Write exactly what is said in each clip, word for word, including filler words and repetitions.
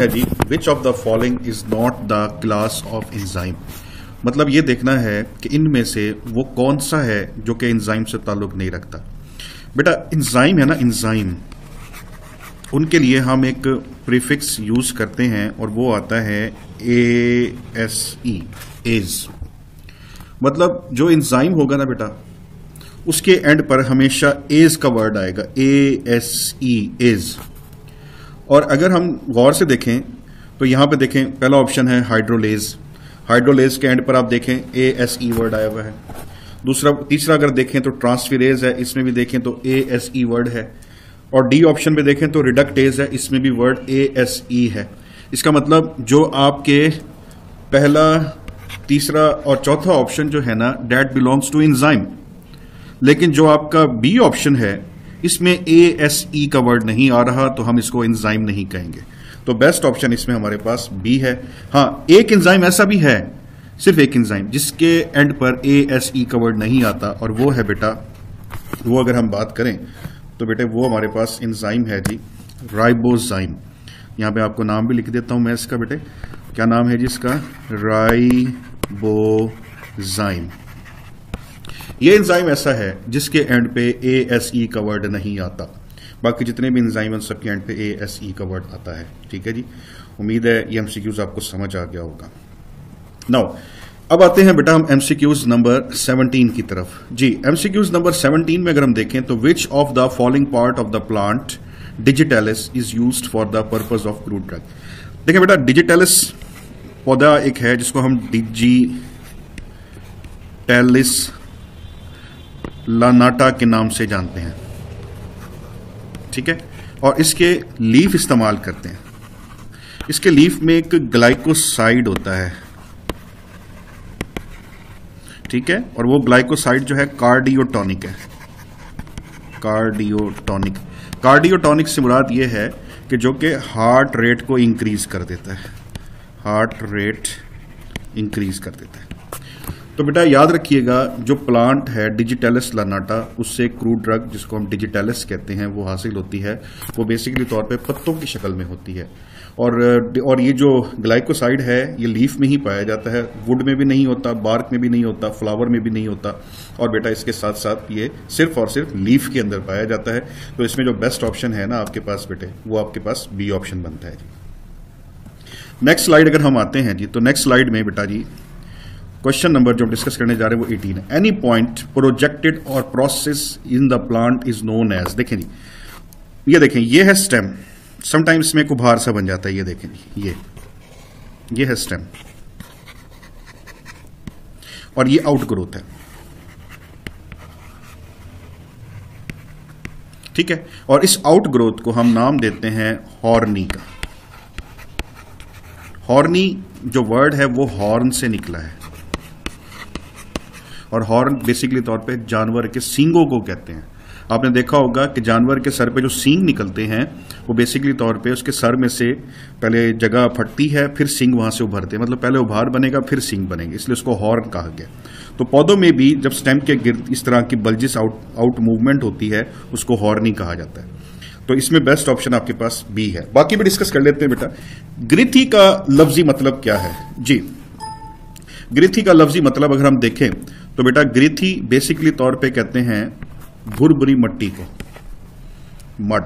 है जी, which of the following is not the class of enzyme. मतलब ये देखना है कि इनमें से वो कौन सा है जो कि एंजाइम से ताल्लुक नहीं रखता। बेटा एंजाइम है ना, एंजाइम, उनके लिए हम एक प्रीफिक्स यूज करते हैं और वो आता है ए एस ई, एज। मतलब जो एंजाइम होगा ना बेटा, उसके एंड पर हमेशा एज का वर्ड आएगा, ए एस ई, एज। और अगर हम गौर से देखें तो यहां पे देखें, पहला ऑप्शन है हाइड्रोलेज। हाइड्रोलेज के एंड पर आप देखें ए एस ई वर्ड आया हुआ है। दूसरा तीसरा अगर देखें तो ट्रांसफिरेज है, इसमें भी देखें तो ए एस ई वर्ड है। और डी ऑप्शन पे देखें तो रिडक्टेज है, इसमें भी वर्ड ए एस ई है। इसका मतलब जो आपके पहला, तीसरा और चौथा ऑप्शन जो है ना, दैट बिलोंग्स टू एंजाइम। लेकिन जो आपका बी ऑप्शन है, इसमें ए एस ई का वर्ड नहीं आ रहा, तो हम इसको एंजाइम नहीं कहेंगे। तो बेस्ट ऑप्शन इसमें हमारे पास बी है। हाँ, एक एंजाइम ऐसा भी है, सिर्फ एक एंजाइम जिसके एंड पर ए एस ई का वर्ड नहीं आता, और वो है बेटा, वो अगर हम बात करें तो बेटे वो हमारे पास एंजाइम है जी, राइबोजाइम। यहां पे आपको नाम भी लिख देता हूं मैं इसका, बेटे क्या नाम है जी इसका, राइबोजाइम। ये एंजाइम ऐसा है जिसके एंड पे ए एस ई का वर्ड नहीं आता। बाकी जितने भी एंजाइम हैं सबके एंड पे ए एस ई का वर्ड आता है। ठीक है जी, उम्मीद है ये एमसीक्यूज आपको समझ आ गया होगा। नाउ अब आते हैं बेटा हम एमसीक्यूज नंबर सेवनटीन की तरफ। जी, एमसीक्यूज नंबर सेवनटीन में अगर हम देखें तो which of the following part of the plant digitalis is used for the purpose of crude drug. देखिए बेटा, डिजिटैलिस पौधा एक है जिसको हम डिजिटैलिस लानाटा के नाम से जानते हैं। ठीक है, और इसके लीफ इस्तेमाल करते हैं। इसके लीफ में एक ग्लाइकोसाइड होता है। ठीक है, और वो ग्लाइकोसाइड जो है कार्डियोटॉनिक है। कार्डियोटॉनिक कार्डियोटॉनिक से मुराद ये है कि जो कि हार्ट रेट को इंक्रीज कर देता है, हार्ट रेट इंक्रीज कर देता है। तो बेटा याद रखिएगा, जो प्लांट है डिजिटैलिस लानाटा, उससे क्रूड ड्रग जिसको हम डिजिटैलिस कहते हैं वो हासिल होती है। वो बेसिकली तौर पे पत्तों की शक्ल में होती है। और और ये जो ग्लाइकोसाइड है ये लीफ में ही पाया जाता है, वुड में भी नहीं होता, बार्क में भी नहीं होता, फ्लावर में भी नहीं होता। और बेटा इसके साथ साथ ये सिर्फ और सिर्फ लीफ के अंदर पाया जाता है। तो इसमें जो बेस्ट ऑप्शन है ना आपके पास बेटे, वो आपके पास बी ऑप्शन बनता है जी। नेक्स्ट स्लाइड अगर हम आते हैं जी, तो नेक्स्ट स्लाइड में बेटा जी क्वेश्चन नंबर जो हम डिस्कस करने जा रहे हैं वो एटीन है। एनी पॉइंट प्रोजेक्टेड और process in the plant is known as. देखें जी, ये देखें, ये है स्टेम। समटाइम्स में कुभार सा बन जाता है, ये देखें जी, ये ये है स्टेम और ये आउट ग्रोथ है। ठीक है, और इस आउट ग्रोथ को हम नाम देते हैं हॉर्नी का। हॉर्नी जो वर्ड है वो हॉर्न से निकला है, और हॉर्न बेसिकली तौर पे जानवर के सींगों को कहते हैं। आपने देखा होगा कि जानवर के सर पे जो सींग निकलते हैं वो बेसिकली तौर पे उसके सर में से पहले जगह फटती है, फिर सींग वहां से उभरते हैं। मतलब पहले उभार बनेगा फिर सींग बनेंगे, इसलिए उसको हॉर्न कहा गया। तो पौधों में भी जब स्टेम के गिर्द इस तरह की बल्जिस आउट आउट मूवमेंट होती है उसको हॉर्नी कहा जाता है। तो इसमें बेस्ट ऑप्शन आपके पास बी है। बाकी भी डिस्कस कर लेते हैं बेटा। ग्रिथी का लफ्जी मतलब क्या है जी? ग्रिथी का लफ्जी मतलब अगर हम देखें तो बेटा ग्रिथी बेसिकली तौर पे कहते हैं भुरभुरी मट्टी को, मड,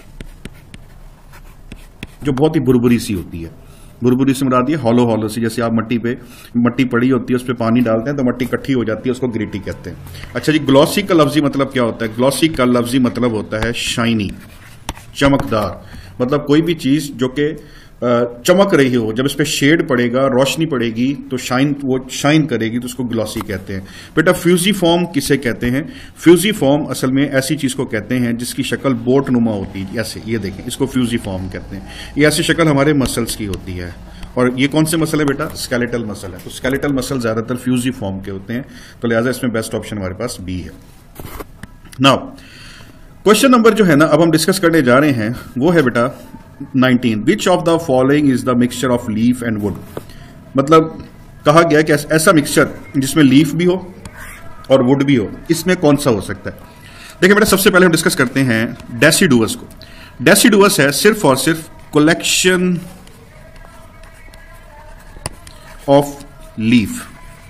जो बहुत ही भुरभुरी सी होती है। भुरभुरी से मुराद ये हॉलो हॉलो सी, जैसे आप मट्टी पे मट्टी पड़ी होती है उस पर पानी डालते हैं तो मट्टी इकट्ठी हो जाती है, उसको ग्रिटी कहते हैं। अच्छा जी, ग्लॉसी का लफ्जी मतलब क्या होता है? ग्लॉसी का लफ्जी मतलब होता है शाइनी, चमकदार। मतलब कोई भी चीज जो कि चमक रही हो, जब इस पे शेड पड़ेगा, रोशनी पड़ेगी तो शाइन, वो शाइन करेगी, तो उसको ग्लॉसी कहते हैं। बेटा फ्यूजीफॉर्म किसे कहते हैं? फ्यूजीफॉर्म असल में ऐसी चीज को कहते हैं जिसकी शक्ल बोट नुमा होती है, ऐसे, ये देखें, इसको फ्यूजीफॉर्म कहते हैं। ये ऐसी शक्ल हमारे मसल्स की होती है। और ये कौन से मसल है बेटा? स्केलेटल मसल है। तो स्केलेटल मसल ज्यादातर फ्यूजीफॉर्म के होते हैं, तो लिहाजा इसमें बेस्ट ऑप्शन हमारे पास बी है। नाउ क्वेश्चन नंबर जो है ना अब हम डिस्कस करने जा रहे हैं वो है बेटा nineteen. Which of the following is the mixture of leaf and wood? मतलब कहा गया कि ऐसा मिक्सचर जिसमें लीफ भी हो और वुड भी हो, इसमें कौन सा हो सकता है? देखिए बेटा, सबसे पहले हम डिस्कस करते हैं डेसिडुअस को। डेसिडुअस है सिर्फ और सिर्फ कलेक्शन ऑफ लीफ।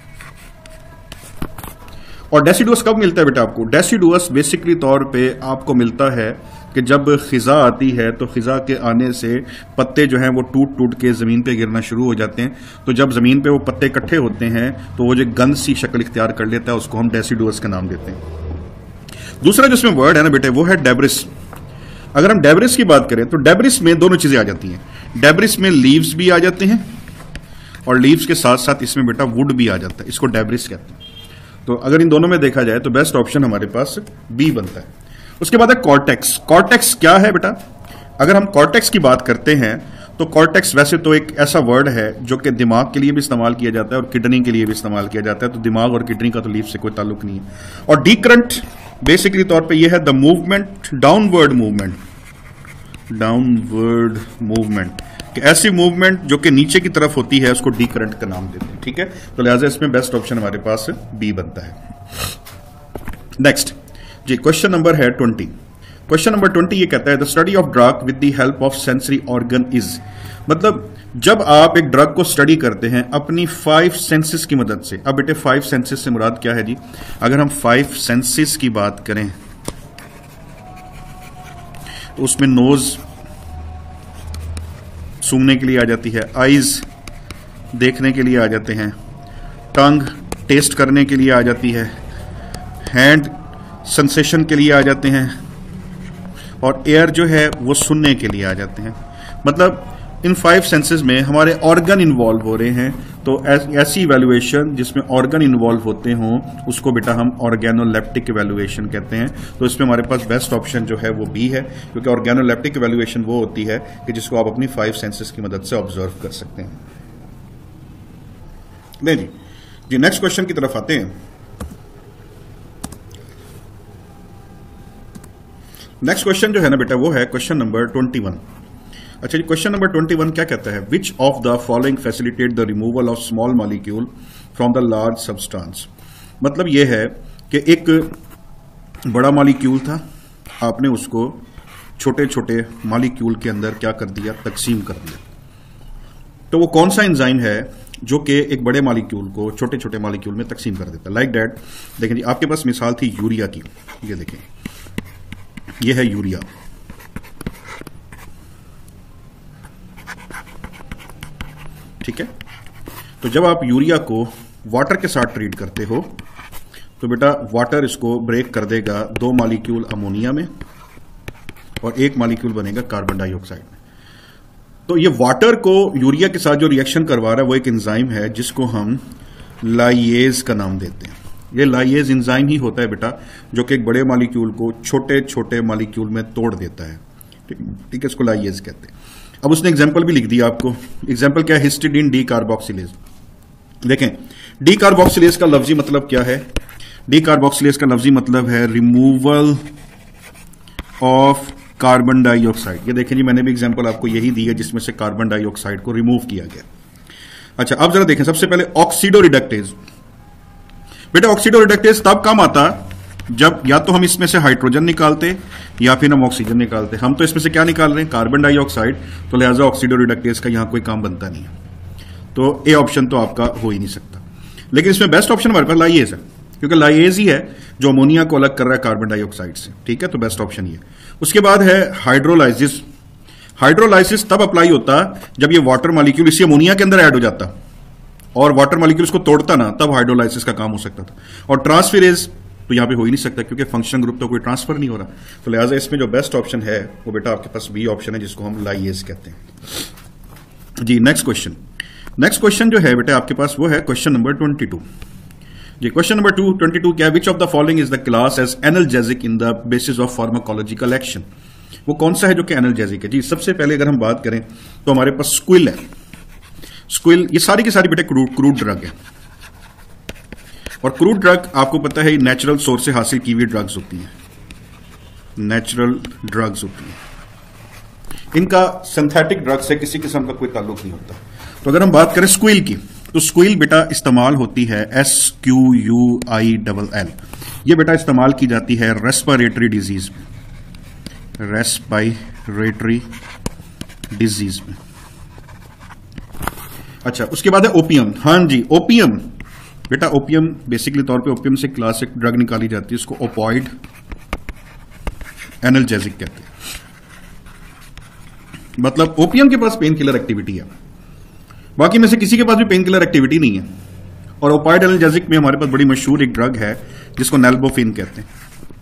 और डेसिडुअस कब मिलता है बेटा आपको? डेसिडुअस बेसिकली तौर पे आपको मिलता है कि जब खिजा आती है तो खिजा के आने से पत्ते जो हैं वो टूट टूट के ज़मीन पे गिरना शुरू हो जाते हैं। तो जब ज़मीन पे वो पत्ते इकट्ठे होते हैं तो वो जो गंद सी शक्ल इख्तियार कर लेता है, उसको हम डेसिडुअस का नाम देते हैं। दूसरा जो इसमें वर्ड है ना बेटे, वो है डेब्रिस। अगर हम डेब्रिस की बात करें तो डेब्रिस में दोनों चीज़ें आ जाती हैं। डेब्रिस में लीव्स भी आ जाते हैं और लीव्स के साथ साथ इसमें बेटा वुड भी आ जाता है, इसको डेब्रिस कहते हैं। तो अगर इन दोनों में देखा जाए तो बेस्ट ऑप्शन हमारे पास बी बनता है। उसके बाद है कॉर्टेक्स। कॉर्टेक्स क्या है बेटा? अगर हम कॉर्टेक्स की बात करते हैं तो कॉर्टेक्स वैसे तो एक ऐसा वर्ड है जो कि दिमाग के लिए भी इस्तेमाल किया जाता है और किडनी के लिए भी इस्तेमाल किया जाता है। तो दिमाग और किडनी का तो लीफ से कोई ताल्लुक नहीं है। और डीकरंट बेसिकली तौर पे ये है the movement, downward movement, downward movement, कि ऐसी मूवमेंट जो कि नीचे की तरफ होती है उसको डी करंट का नाम देते हैं। ठीक है, तो लिहाजा इसमें बेस्ट ऑप्शन हमारे पास बी बनता है। नेक्स्ट जी, क्वेश्चन नंबर है ट्वेंटी। क्वेश्चन नंबर ट्वेंटी ये कहता है the study of drug with the help of sensory organ is, मतलब जब आप एक ड्रग को स्टडी करते हैं अपनी फाइव सेंसेस की मदद से। अब बेटे फाइव सेंसेस से मुराद क्या है जी? अगर हम फाइव सेंसेस की बात करें तो उसमें नोज सूंघने के लिए आ जाती है, आईज देखने के लिए आ जाते हैं, टंग टेस्ट करने के लिए आ जाती है, हैंड सेंसेशन के लिए आ जाते हैं और एयर जो है वो सुनने के लिए आ जाते हैं। मतलब इन फाइव सेंसेस में हमारे ऑर्गन इन्वॉल्व हो रहे हैं। तो ऐसी इवैल्यूएशन जिसमें ऑर्गन इन्वॉल्व होते हों उसको बेटा हम ऑर्गेनोलेप्टिक इवैल्यूएशन कहते हैं। तो इसमें हमारे पास बेस्ट ऑप्शन जो है वो बी है, क्योंकि ऑर्गेनोलेप्टिक इवैल्यूएशन वो होती है कि जिसको आप अपनी फाइव सेंसेस की मदद से ऑब्जर्व कर सकते हैं। नहीं जी जी नेक्स्ट क्वेश्चन की तरफ आते हैं। नेक्स्ट क्वेश्चन जो है ना बेटा वो है क्वेश्चन नंबर ट्वेंटी वन। अच्छा जी, क्वेश्चन नंबर ट्वेंटी वन क्या कहता है? Which of the following facilitate the removal of small molecule from the large substance. मतलब यह है कि एक बड़ा मॉलिक्यूल था, आपने उसको छोटे छोटे मॉलिक्यूल के अंदर क्या कर दिया? तकसीम कर दिया। तो वो कौन सा एंजाइम है जो कि एक बड़े मॉलिक्यूल को छोटे छोटे मॉलिक्यूल में तकसीम कर देता है? लाइक दैट देखें जी, आपके पास मिसाल थी यूरिया की। ये देखें, ये है यूरिया। ठीक है, तो जब आप यूरिया को वाटर के साथ ट्रीट करते हो तो बेटा वाटर इसको ब्रेक कर देगा दो मॉलिक्यूल अमोनिया में और एक मॉलिक्यूल बनेगा कार्बन डाइऑक्साइड में। तो ये वाटर को यूरिया के साथ जो रिएक्शन करवा रहा है वो एक एंजाइम है जिसको हम लाइएज का नाम देते हैं। ये लाइएज एंजाइम ही होता है बेटा जो कि एक बड़े मॉलिक्यूल को छोटे छोटे मॉलिक्यूल में तोड़ देता है। ठीक है, इसको लाइएज कहते हैं। अब उसने एग्जाम्पल भी लिख दिया आपको। एग्जाम्पल क्या है? Histidine decarboxylase. देखें, डी कार्बोक्सिलेज का लफ्जी मतलब क्या है? डी कार्बोक्सिलेज का लफ्जी मतलब है रिमूवल ऑफ कार्बन डाइऑक्साइड। ये देखें जी, मैंने भी एग्जाम्पल आपको यही दी है जिसमें से कार्बन डाइऑक्साइड को रिमूव किया गया। अच्छा, अब जरा देखें, सबसे पहले ऑक्सीडो रिडक्टेज। बेटा ऑक्सीडो रिडक्टेज तब काम आता जब या तो हम इसमें से हाइड्रोजन निकालते या फिर हम ऑक्सीजन निकालते। हम तो इसमें से क्या निकाल रहे हैं? Carbon dioxide. तो लिहाजा ऑक्सीडो रिडक्टेज का यहां कोई काम बनता नहीं है। तो ए ऑप्शन तो आपका हो ही नहीं सकता। लेकिन इसमें बेस्ट ऑप्शन हमारे पास लाइएज है, क्योंकि लाइएज ही है जो अमोनिया को अलग कर रहा है कार्बन डाइऑक्साइड से। ठीक है, तो बेस्ट ऑप्शन ये। उसके बाद है हाइड्रोलाइसिस। हाइड्रोलाइसिस तब अप्लाई होता जब ये वाटर मॉलिक्यूल इसी अमोनिया के अंदर ऐड हो जाता और वाटर मॉलिक्यूल इसको तोड़ता ना, तब हाइड्रोलाइसिस का काम हो सकता था। और ट्रांसफेरेज तो यहां पे हो ही नहीं सकता क्योंकि फंक्शन ग्रुप तो कोई ट्रांसफर नहीं हो रहा। तो लिहाजा इसमें जो बेस्ट ऑप्शन है वो बेटा आपके पास बी ऑप्शन है जिसको हम लाइएज कहते हैं जी। नेक्स्ट क्वेश्चन नेक्स्ट क्वेश्चन जो है बेटा आपके पास वो है क्वेश्चन नंबर ट्वेंटी टू जी। Question number two twenty two क्या है? Which of the following is the class as analgesic in the basis of pharmacological action. वो कौन सा है जो कि एनाल्जेसिक है जी? सबसे पहले अगर हम बात करें तो हमारे पास स्क्विल है। स्क्विल ये सारी की सारी बेटे क्रूड क्रूड ड्रग है और क्रूड ड्रग आपको पता है नेचुरल सोर्स से हासिल की हुई ड्रग्स होती हैं, नेचुरल ड्रग्स होती हैं। इनका सिंथेटिक ड्रग से किसी किस्म का कोई ताल्लुक नहीं होता। तो अगर हम बात करें स्क्विल की तो स्क्विल बेटा इस्तेमाल होती है S Q U I double L. ये बेटा इस्तेमाल की जाती है रेस्पिरेटरी डिजीज में, रेस्पिरेटरी डिजीज में। अच्छा, उसके बाद है ओपियम। हाँ जी, ओपियम बेटा, ओपियम बेसिकली तौर पे ओपियम से क्लासिक ड्रग निकाली जाती है, इसको ओपॉइड एनाल्जेसिक कहते हैं। मतलब ओपियम के पास पेन किलर एक्टिविटी है, बाकी में से किसी के पास भी पेन किलर एक्टिविटी नहीं है। और ओपॉइड एनाल्जेसिक में हमारे पास बड़ी मशहूर एक ड्रग है जिसको नेल्बोफिन कहते हैं,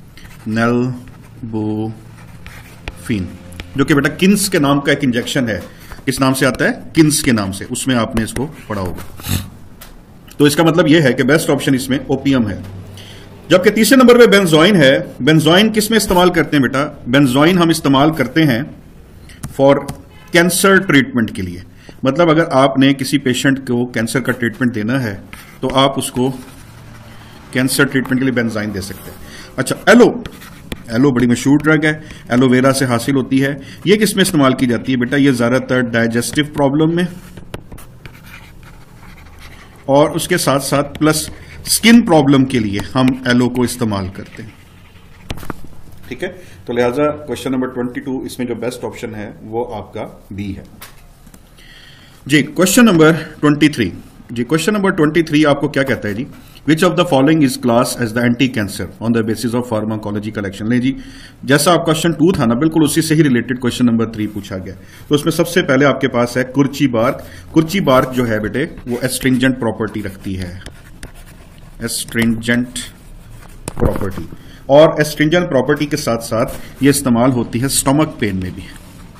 नेल्बोफिन, जो कि बेटा किन्स के नाम का एक इंजेक्शन है। किस नाम से आता है? किन्स के नाम से, उसमें आपने इसको पढ़ा होगा। तो इसका मतलब यह है कि बेस्ट ऑप्शन इसमें ओपियम है। जबकि तीसरे नंबर पे बेंजोइन है। बेंजोइन किस में इस्तेमाल करते हैं बेटा? बेंजोइन हम इस्तेमाल करते हैं फॉर कैंसर ट्रीटमेंट के लिए। मतलब अगर आपने किसी पेशेंट को कैंसर का ट्रीटमेंट देना है तो आप उसको कैंसर ट्रीटमेंट के लिए बेंजोइन दे सकते हैं। अच्छा, एलो, एलो बड़ी मशहूर ड्रग है, एलोवेरा से हासिल होती है। ये किस में इस्तेमाल की जाती है बेटा? ये ज्यादातर डाइजेस्टिव प्रॉब्लम में और उसके साथ साथ प्लस स्किन प्रॉब्लम के लिए हम एलो को इस्तेमाल करते हैं। ठीक है, तो लिहाजा क्वेश्चन नंबर बाईस इसमें जो बेस्ट ऑप्शन है वो आपका बी है जी। क्वेश्चन नंबर तेईस जी, क्वेश्चन नंबर तेईस आपको क्या कहता है जी? Which of the following is class as the anti cancer on the basis of pharmacological action. ले जी, जैसा आप क्वेश्चन टू था ना, बिल्कुल उसी से ही रिलेटेड क्वेश्चन नंबर थ्री पूछा गया। तो उसमें सबसे पहले आपके पास है कुर्ची बार्क। कुर्ची बार्क जो है बेटे वो एस्ट्रिंजेंट प्रॉपर्टी रखती है, एस्ट्रिंजेंट प्रॉपर्टी। और एस्ट्रिंजेंट प्रॉपर्टी के साथ साथ ये इस्तेमाल होती है स्टमक पेन में भी,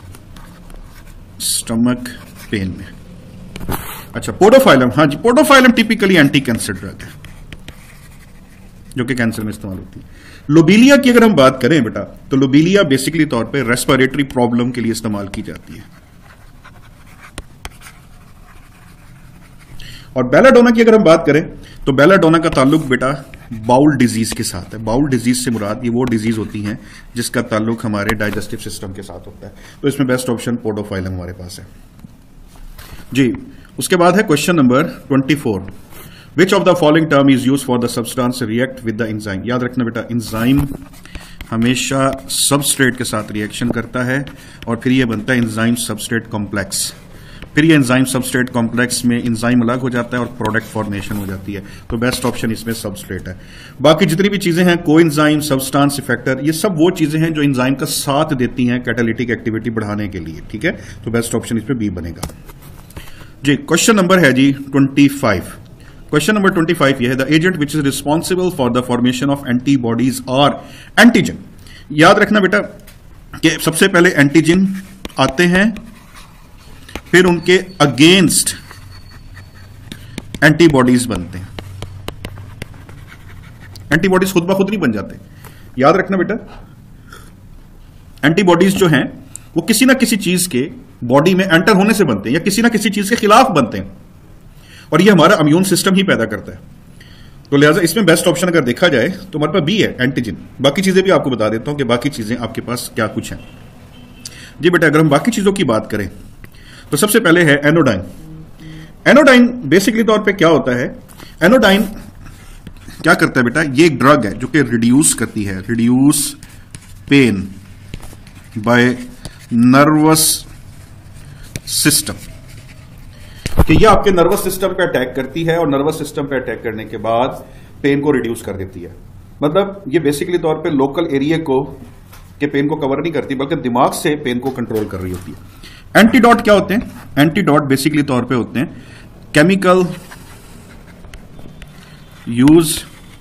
स्टमक पेन में। अच्छा, पोडोफाइलम, हाँ जी, podophyllum typically anti cancer drug है जो कि कैंसर में इस्तेमाल होती है। लोबीलिया की अगर हम बात करें बेटा, तो लोबीलिया बेसिकली तौर पे रेस्पिरेटरी प्रॉब्लम के लिए इस्तेमाल की जाती है। और बेलाडोना की अगर हम बात करें तो बेलाडोना का ताल्लुक बेटा बाउल डिजीज के साथ है। बाउल डिजीज से मुराद ये वो डिजीज होती हैं जिसका ताल्लुक हमारे डाइजेस्टिव सिस्टम के साथ होता है। तो इसमें बेस्ट ऑप्शन पोडोफाइलम हमारे पास है जी। उसके बाद है क्वेश्चन नंबर चौबीस। Which of the following term is use for the substance react with the enzyme. याद रखना बेटा, एंजाइम हमेशा सबस्ट्रेट के साथ रिएक्शन करता है और फिर यह बनता है एंजाइम सबस्ट्रेट कॉम्प्लेक्स। फिर ये एंजाइम सबस्ट्रेट कॉम्प्लेक्स में एंजाइम अलग हो जाता है और प्रोडक्ट फॉर्मेशन हो जाती है। तो बेस्ट ऑप्शन इसमें सबस्ट्रेट है। बाकी जितनी भी चीजें हैं, कोएंजाइम, सब्सटेंस इफेक्टर, ये सब वो चीजें हैं जो एंजाइम का साथ देती हैं कैटालिटिक एक्टिविटी बढ़ाने के लिए। ठीक है, तो बेस्ट ऑप्शन इसमें बी बनेगा जी। क्वेश्चन नंबर है जी पच्चीस। क्वेश्चन नंबर पच्चीस ये है, the agent which is responsible for the formation of antibodies और एंटीजन। याद रखना बेटा कि सबसे पहले एंटीजन आते हैं, फिर उनके अगेंस्ट एंटीबॉडीज बनते हैं। एंटीबॉडीज खुद ब खुद नहीं बन जाते। याद रखना बेटा, एंटीबॉडीज जो हैं वो किसी ना किसी चीज के बॉडी में एंटर होने से बनते हैं या किसी ना किसी चीज के खिलाफ बनते हैं, और ये हमारा इम्यून सिस्टम ही पैदा करता है। तो लिहाजा इसमें बेस्ट ऑप्शन अगर देखा जाए तो हमारे पास बी है, एंटीजन। बाकी चीजें भी आपको बता देता हूं कि बाकी चीजें आपके पास क्या कुछ हैं जी बेटा। अगर हम बाकी चीजों की बात करें तो सबसे पहले है एनोडाइन। एनोडाइन बेसिकली तौर पे क्या होता है? एनोडाइन क्या करता है बेटा? ये एक ड्रग है जो कि रिड्यूस करती है, reduce pain by nervous system. कि ये आपके नर्वस सिस्टम पे अटैक करती है और नर्वस सिस्टम पे अटैक करने के बाद पेन को रिड्यूस कर देती है। मतलब ये बेसिकली तौर पे लोकल एरिया को के पेन को कवर नहीं करती, बल्कि दिमाग से पेन को कंट्रोल कर रही होती है। एंटीडोट क्या होते हैं? एंटीडोट बेसिकली तौर पे होते हैं केमिकल यूज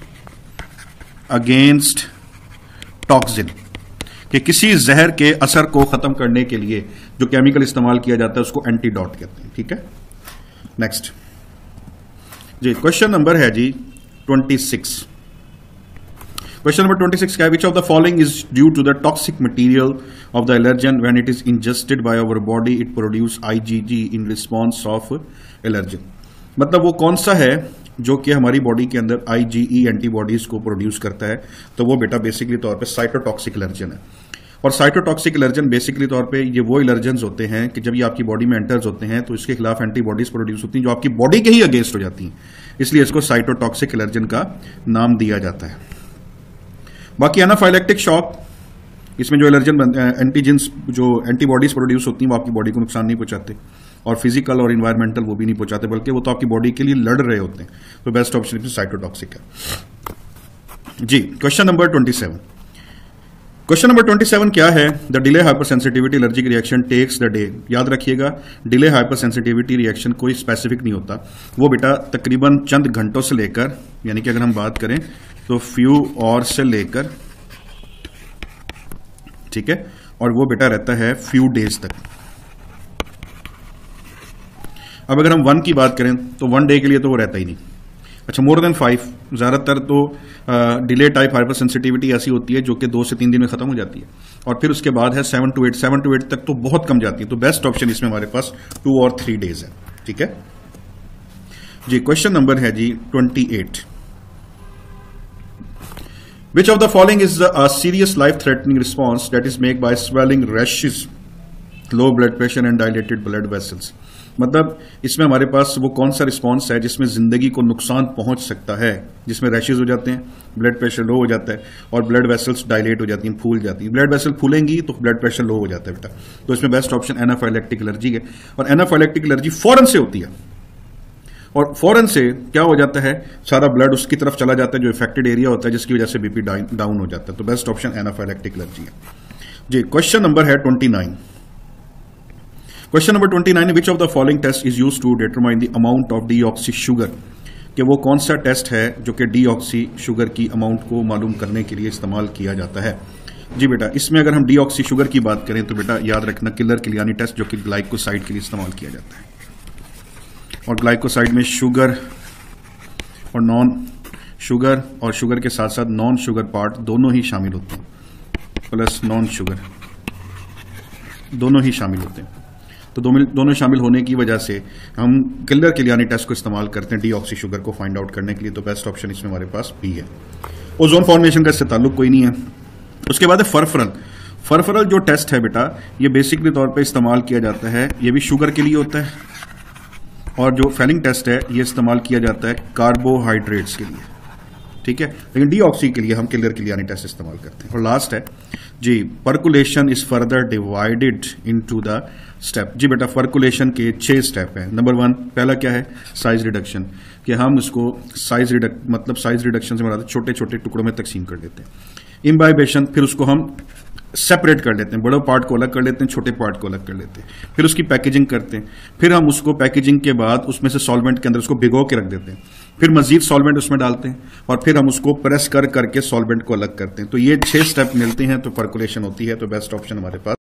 अगेंस्ट टॉक्सिन, कि किसी जहर के असर को खत्म करने के लिए जो केमिकल इस्तेमाल किया जाता है उसको एंटीडोट कहते हैं। ठीक है, नेक्स्ट जी। क्वेश्चन नंबर है जी छब्बीस। क्वेश्चन नंबर छब्बीस क्या है? Which of the following is due to the toxic material of the allergen when it is ingested by our body it produce IgG in response of allergen. मतलब वो कौन सा है जो कि हमारी बॉडी के अंदर आईजीई एंटीबॉडीज को प्रोड्यूस करता है? तो वो बेटा बेसिकली तौर पे साइटोटॉक्सिक एलर्जन है। और साइटोटॉक्सिक एलर्जन बेसिकली तौर पे ये वो एलर्जन्स होते हैं कि जब ये आपकी बॉडी में एंटर्स होते हैं तो इसके खिलाफ एंटीबॉडीज प्रोड्यूस होती हैं जो आपकी बॉडी के ही अगेंस्ट हो जाती हैं, इसलिए इसको साइटोटॉक्सिक एलर्जन का नाम दिया जाता है। बाकी एनाफाइलेक्टिक शॉक, इसमें जो एलर्जन एंटीजेंस जो एंटीबॉडीज प्रोड्यूस होती हैं वो आपकी बॉडी को नुकसान नहीं पहुंचाते। और फिजिकल और इन्वायरमेंटल वो भी नहीं पहुंचाते, बल्कि वो तो आपकी बॉडी के लिए लड़ रहे होते हैं। तो बेस्ट ऑप्शन इसमें साइटोटॉक्सिक है जी। Question number twenty seven question number twenty seven क्या है? The delay hypersensitivity allergic reaction takes the day. याद रखिएगा, डिले हाइपर सेंसिटिविटी रिएक्शन कोई स्पेसिफिक नहीं होता, वो बेटा तकरीबन चंद घंटों से लेकर, यानी कि अगर हम बात करें तो फ्यू और से लेकर, ठीक है, और वो बेटा रहता है फ्यू डेज तक। अब अगर हम वन की बात करें तो वन डे के लिए तो वो रहता ही नहीं। अच्छा, मोर देन फाइव, ज्यादातर तो डिले टाइप हाइपर सेंसिटिविटी ऐसी होती है जो कि दो से तीन दिन में खत्म हो जाती है, और फिर उसके बाद है seven two eight seven two eight तक तो बहुत कम जाती है। तो बेस्ट ऑप्शन इसमें हमारे पास टू और थ्री डेज है, ठीक है जी। क्वेश्चन नंबर है जी twenty eight. Which of the following is a serious life threatening response that is make by swelling, rashes, low blood pressure and dilated blood vessels. मतलब इसमें हमारे पास वो कौन सा रिस्पांस है जिसमें जिंदगी को नुकसान पहुंच सकता है, जिसमें रैशेज हो जाते हैं, ब्लड प्रेशर लो हो जाता है और ब्लड वेसल्स डायलेट हो जाती हैं, फूल जाती हैं। ब्लड वेसल फूलेंगी तो ब्लड प्रेशर लो हो जाता है बेटा। तो इसमें बेस्ट ऑप्शन एनाफाइलेक्टिक एलर्जी है, और एनाफाइलेक्टिक एलर्जी फौरन से होती है, और फौरन से क्या हो जाता है, सारा ब्लड उसकी तरफ चला जाता है जो इफेक्टेड एरिया होता है, जिसकी वजह से बीपी डाउन हो जाता है। तो बेस्ट ऑप्शन एनाफाइलेक्टिक एलर्जी है जी। क्वेश्चन नंबर है twenty nine. Question number twenty nine, which of the following test is use to determine the amount of deoxy sugar. कि वो कौन सा टेस्ट है जो कि डीऑक्सी शुगर की अमाउंट को मालूम करने के लिए इस्तेमाल किया जाता है जी बेटा। इसमें अगर हम डीऑक्सी शुगर की बात करें तो बेटा याद रखना किलर किलियानी टेस्ट, जो कि ग्लाइकोसाइड के लिए इस्तेमाल किया जाता है, और ग्लाइकोसाइड में शुगर और नॉन शुगर और शुगर के साथ साथ नॉन शुगर पार्ट दोनों ही शामिल होते हैं, प्लस नॉन शुगर दोनों ही शामिल होते हैं। तो दोनों दोनों शामिल होने की वजह से हम किलर किलियानी टेस्ट को इस्तेमाल करते हैं डीऑक्सी शुगर को फाइंड आउट करने के लिए। तो बेस्ट ऑप्शन इसमें हमारे पास बी है। ओजोन फॉर्मेशन का इससे ताल्लुक कोई नहीं है। उसके बाद है फरफरल। फरफरल जो टेस्ट है बेटा, ये बेसिकली तौर पे इस्तेमाल किया जाता है, ये भी शुगर के लिए होता है, और जो फेलिंग टेस्ट है ये इस्तेमाल किया जाता है कार्बोहाइड्रेट्स के लिए, ठीक है। लेकिन डीऑक्सी के लिए हम किलर किलियानी टेस्ट इस्तेमाल करते हैं। और लास्ट है जी, percolation is further divided into the step. जी बेटा, पर्कुलेशन के छह स्टेप है। नंबर वन, पहला क्या है, साइज रिडक्शन, कि हम इसको साइज रिडक मतलब साइज रिडक्शन से मराद छोटे छोटे टुकड़ों में तकसीम कर देते हैं। इम्बाइबेशन, फिर उसको हम सेपरेट कर लेते हैं, बड़े पार्ट को अलग कर लेते हैं, छोटे पार्ट को अलग कर लेते हैं, फिर उसकी पैकेजिंग करते हैं, फिर हम उसको पैकेजिंग के बाद उसमें से सॉल्वेंट के अंदर उसको भिगो के रख देते हैं, फिर मजीद सॉल्वेंट उसमें डालते हैं, और फिर हम उसको प्रेस कर करके सॉल्वेंट को अलग करते हैं। तो ये छह स्टेप मिलते हैं तो पर्कुलेशन होती है। तो बेस्ट ऑप्शन हमारे पास